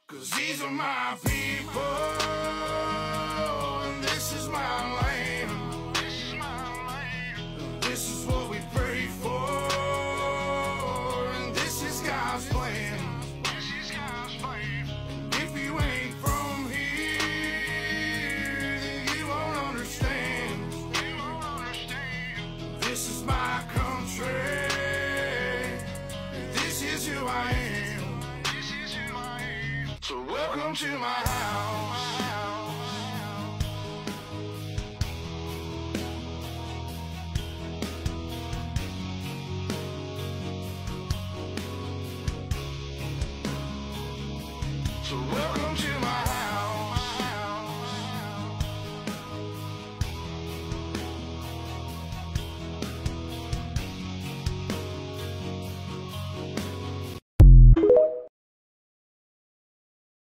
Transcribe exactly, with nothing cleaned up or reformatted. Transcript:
'Cause these are my people, and this is my land. This is what we pray for, and this is God's plan. If you ain't from here, then you won't understand. This is my country, this is who I am. So welcome to my house. So welcome to my